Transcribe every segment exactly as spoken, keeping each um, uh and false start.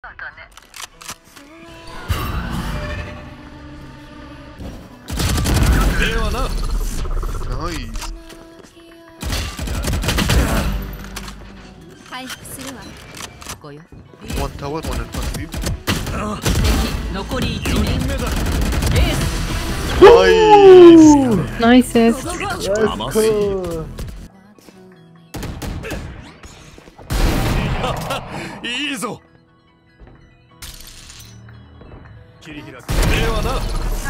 ではな。 ナイス。 回復するわ。ここよ。 ワンタワー、ワンタワー。 残りいち名。 人目だ。 エース。 ナイス。 ナイスです。 甘すぎ。いいぞ。切り開く。ではな。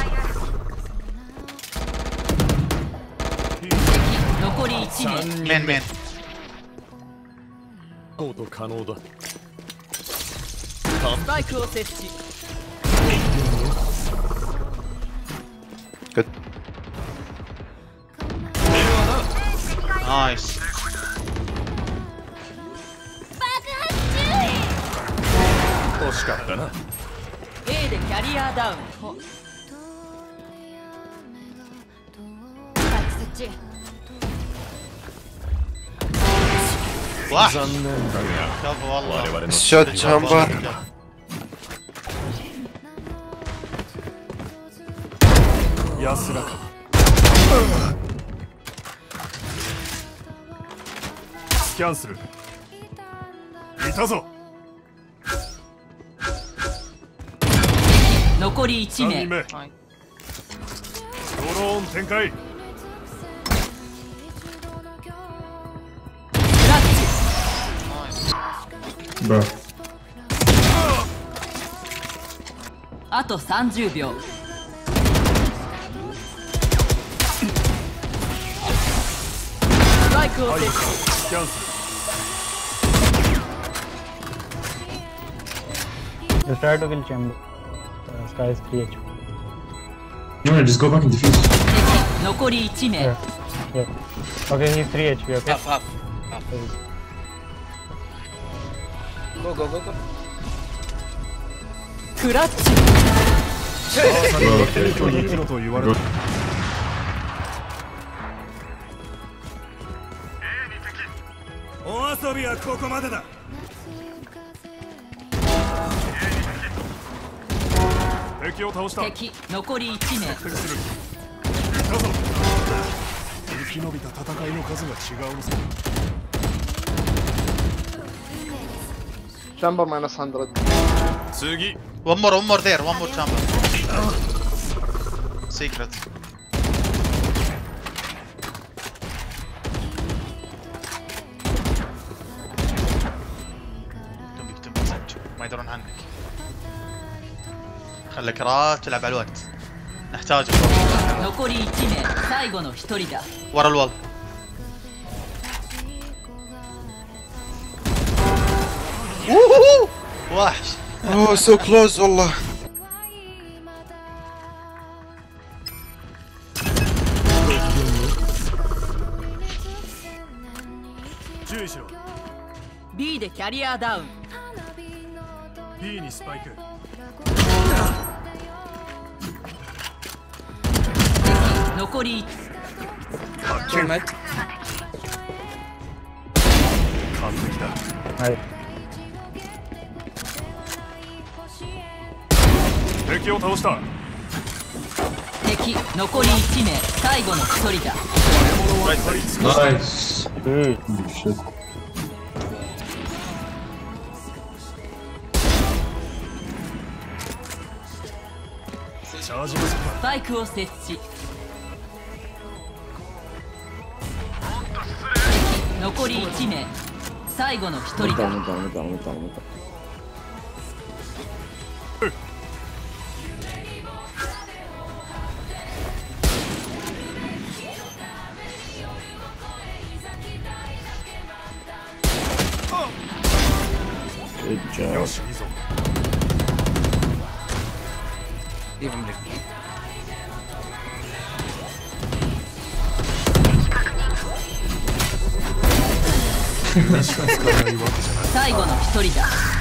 残りいち名。 メンメン。 コート可能だ。 スパイクを設置。 Good. ナイス。 惜しかったな。 A でキャリアダウン。スパイク設置。 わっ。 残念だが我々のショットチャンバー。 安らか。スキャンする。いたぞ。 残りいち名。 さんにんめ。ドローン展開。 クラッチ。 ブラ。 あとさんじゅうびょう。スパイクを設置。 スキャンする。 Just try to kill chamber. Uh, Sky is three H P. No, no, just go back and defuse. 残りいち名。 Yeah. Yeah. Okay, he's three H P, okay? Half, half, half. Go, go, go, go. クラッチ。 手にと生きろと言われた。お遊びはここまでだ。敵を倒した。 敵残りいち名。 敵する。どうぞ。生き延びた戦いの数が違うのさ。 Chamber minus one hundred. 次。 One more, one more there, one more chamber. Secret. تنبيك تنبيك سجل ما يدرون عنك. خليك راس تلعب على الوقت. نحتاجه. 残りいち名。最後のひとりだ。 ورا الوال. وحش. Oh, so close والله. B でキャリアダウン。 B にスパイク。 残りいち。 発見。完璧だ。 はい。 敵を倒した。 敵残りいち名。最後のひとりだ。 Nice. Good. Oh, shit. チャージマスパスパイクを設置。残りいち名。最後のひとりだ。 Good job. よし、いいぞ。 Even break. 最後のひとりだ。